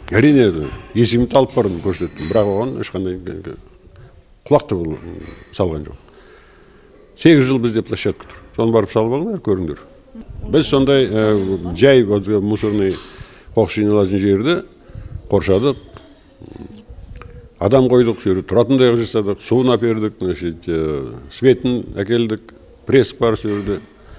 Әрине, есімді алып бардым, көрсеттім, бірақ оған ешқандай құлақты салған жоқ. 8 жыл бізде площадка тұр. Соны барып салып алыңдар, көріңдер. Біз сондай жай мусорный қоқыс жиналатын жерді қоршадық. Адам қойдық, тұратындай жасадық, суын әпердік, светін әкелдік, пресс бар сөйді.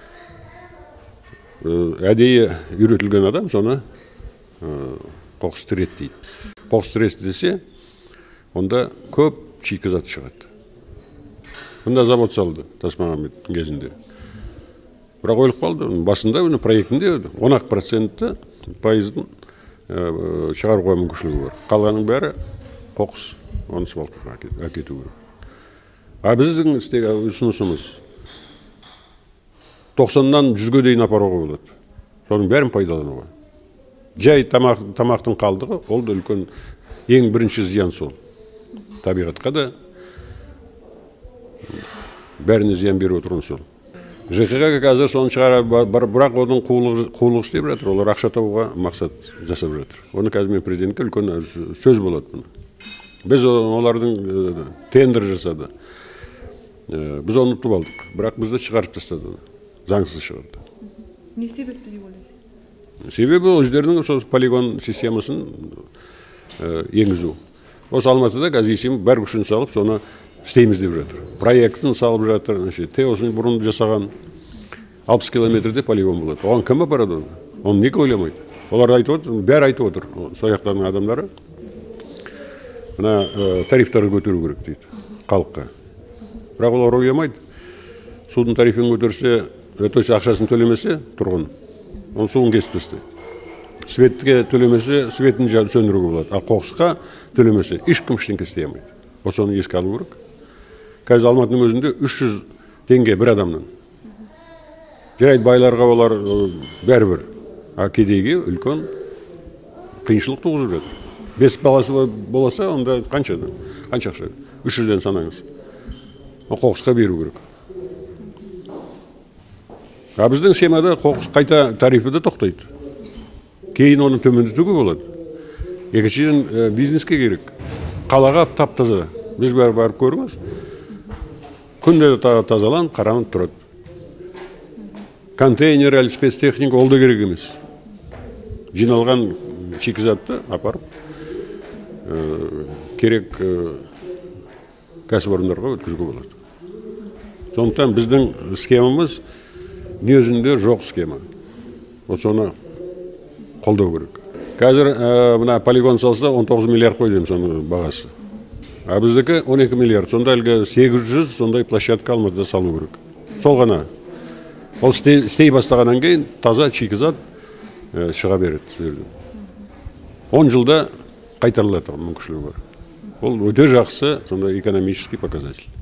Әдейі үйретілген адам соны қоқыс тірет дейді. Қоқыс тірет десе, онда көп шикізат шығады. Бұнда завод салды, Тасмағамбеттің кезінде. Бірақ ойлып қалды, басында проектінде 10% пайыздың шығаруға мүмкіншілігі бар. Қалғаның бәрі қоқыс, оны свалкаға әкету керек. Біздің ұсынысымыз 90-нан 100-ге дейін апаруға болады. Соның бәрін пайдалануға. Жай тамақтың қалдығы, ол да үлкен ең бірінші зиян сол. Табиғатқа да бәріне зиян беріп отырған сол. ЖКХ қазір соны шығара, бірақ оның қулық істеп жатыр, олар ақша табуға мақсат жасап жатыр. Оны қазір мен президентке үлкен сөз болады. Біз олардың тендер жасады. Біз оны ұтып алдық, бірақ бізді шығарып тастады, заңсыз шығарды. Не себепті деп ойлайсыз? Себебі өздерінің полигон системасын енгізу. Осы Алматыда қазір есім бар күшін салып, соны істейміз деп жатыр. Проектін салып жатыр, осыны бұрын жасаған 60 километрде полигон болады. Оған кім апарады оны? Оны неге ойламайды? Олар айтып отыр, бәрі айтып отыр, сояқтардың адамдары. Тарифтарды көтеру керек дейді, халыққа. Бірақ олар ойламайды. Судың тарифін көтерсе, ақшасын төлемесе, тұрғын, оны суын кесіп тастайды. Светке төлемесе, светін сөндіруге болады. А қоқысқа төлемесе, ешкім ештеңе істей алмайды. Осыны еске алу керек. Қазір Алматының өзінде 300 теңге бір адамнан. Жарайды, байларға олар бәрібір, а кедейге үлкен қиыншылық туғызып жатыр. 5 баласы болса, онда қанша ақша? 300-ден санаңыз. Қоқысқа беру керек. А біздің схемада қоқыс қайта тарифі де тоқтайды. Кейін оны төмендетуге болады. Екіншіден бизнеске керек. Қалаға тап-таза. Біз барып көріңіз. Күнде тазалан, қаранып тұрады. Контейнер, әлі спецтехника ол да керек емес. Жиналған шикізатты апарып, керек кәсіпорындарға өткізуге болады. Сондықтан біздің схемамыз дүниежүзінде жоқ схема. Соны қолдау керек. Қазір мына полигон салса 19 миллиард қой деймін соның бағасы. А біздікі 12 миллиард. Сонда әлгі 800 сондай площадка Алматыда салу керек. Сол ғана. Ол істей бастағаннан кейін таза шикізат шыға береді. 10 жылда қайтарылады мүмкіншілігі бар. Ол өте жақсы, сонда экономический показатель.